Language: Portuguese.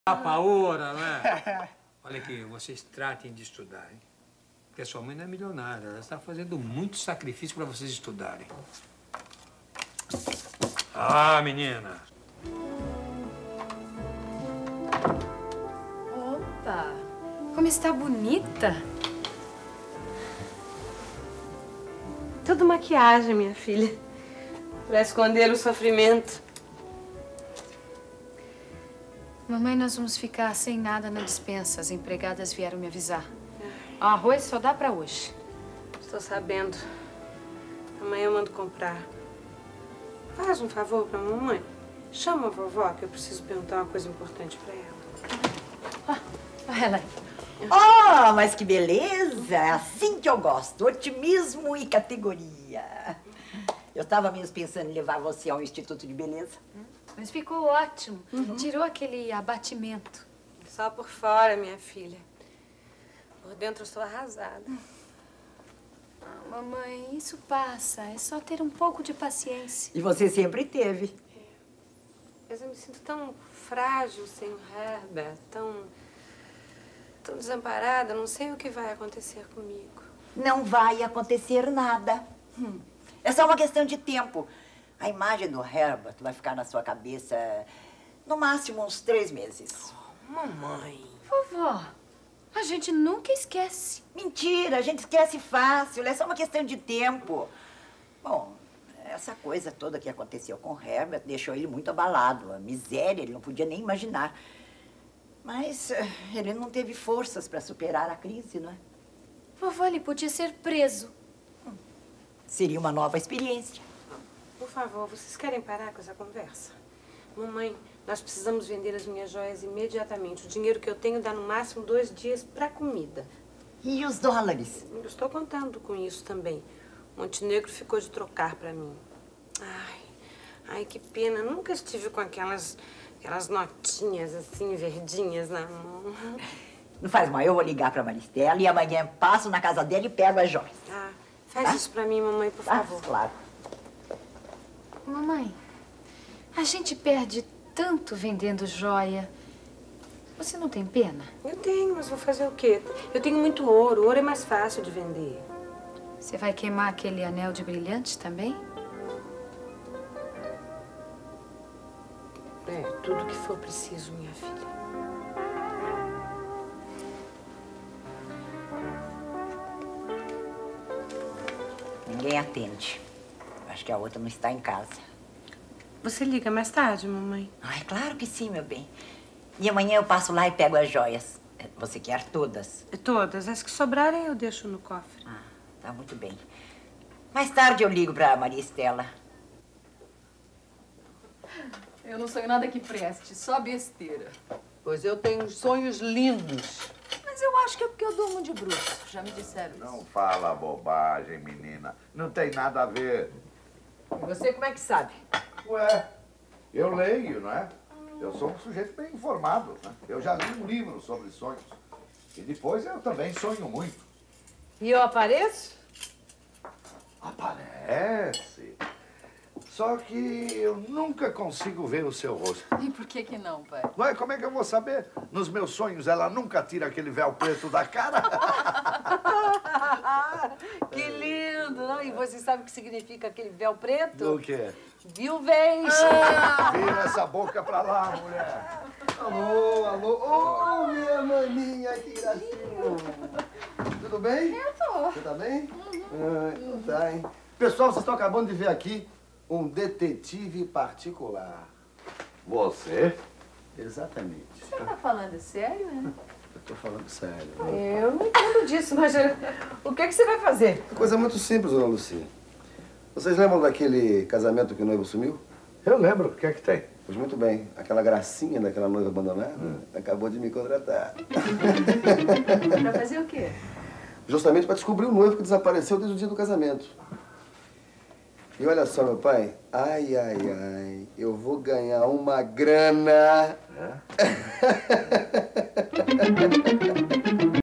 Paola, né? Olha aqui, vocês tratem de estudar, hein? Porque a sua mãe não é milionária. Ela está fazendo muito sacrifício para vocês estudarem. Ah, menina! Opa! Como está bonita! Tudo maquiagem, minha filha. Pra esconder o sofrimento. Mamãe, nós vamos ficar sem nada na despensa. As empregadas vieram me avisar. O arroz só dá pra hoje. Estou sabendo. Amanhã eu mando comprar. Faz um favor pra mamãe. Chama a vovó, que eu preciso perguntar uma coisa importante pra ela. Olha ela aí. Oh, mas que beleza! É assim que eu gosto. Otimismo e categoria. Eu estava mesmo pensando em levar você ao Instituto de Beleza. Mas ficou ótimo. Tirou aquele abatimento. Só por fora, minha filha. Por dentro eu estou arrasada. Mamãe, isso passa. É só ter um pouco de paciência. E você sempre teve. Mas eu me sinto tão frágil sem o Herbert, tão desamparada. Não sei o que vai acontecer comigo. Não vai acontecer nada. É só uma questão de tempo. A imagem do Herbert vai ficar na sua cabeça no máximo uns 3 meses. Oh, mamãe. Vovó, a gente nunca esquece. Mentira, a gente esquece fácil. É só uma questão de tempo. Bom, essa coisa toda que aconteceu com o Herbert deixou ele muito abalado. A miséria, ele não podia nem imaginar. Mas ele não teve forças para superar a crise, não é? Vovó, ele podia ser preso. Seria uma nova experiência. Por favor, vocês querem parar com essa conversa? Mamãe, nós precisamos vender as minhas joias imediatamente. O dinheiro que eu tenho dá no máximo 2 dias para comida. E os dólares? Eu estou contando com isso também. Montenegro ficou de trocar para mim. Ai, que pena. Nunca estive com aquelas notinhas assim, verdinhas na mão. Não faz mal, eu vou ligar para Maristela e amanhã passo na casa dela e pego as joias. Faz isso para mim, mamãe, por favor. Claro. Mamãe, a gente perde tanto vendendo joia. Você não tem pena? Eu tenho, mas vou fazer o quê? Eu tenho muito ouro. O ouro é mais fácil de vender. Você vai queimar aquele anel de brilhantes também? Tudo que for preciso, minha filha. Ninguém atende. Acho que a outra não está em casa. Você liga mais tarde, mamãe? Ai, claro que sim, meu bem. E amanhã eu passo lá e pego as joias. Você quer todas? Todas. As que sobrarem eu deixo no cofre. Tá muito bem. Mais tarde eu ligo pra Maria Estela. Eu não sonho nada que preste, só besteira. Pois eu tenho sonhos lindos. Mas eu acho que é porque eu durmo de bruxo. Já me disseram isso. Não fala bobagem, menina. Não tem nada a ver. E você como é que sabe? Ué, eu leio, não é? Eu sou um sujeito bem informado, né? Eu já li um livro sobre sonhos. E depois eu também sonho muito. E eu apareço? Aparece. Só que eu nunca consigo ver o seu rosto. E por que não, pai? Ué, como é que eu vou saber? Nos meus sonhos ela nunca tira aquele véu preto da cara. Que lindo, não? E você sabe o que significa aquele véu preto? O quê? Viuvez. Vira essa boca pra lá, mulher. Alô, alô. Ô, minha maninha, que gracinha. Tudo bem? Eu tô. Você tá bem? Então tá, hein? Pessoal, vocês estão acabando de ver aqui um detetive particular. Você? Exatamente. Você tá falando sério, né? Eu tô falando sério. Eu não entendo disso, mas o que você vai fazer? Uma coisa muito simples, dona Lucia. Vocês lembram daquele casamento que o noivo sumiu? Eu lembro. O que é que tem? Pois muito bem. Aquela gracinha daquela noiva abandonada acabou de me contratar. Pra fazer o quê? Justamente para descobrir o noivo que desapareceu desde o dia do casamento. E olha só, meu pai. Ai, ai, ai. Eu vou ganhar uma grana. É?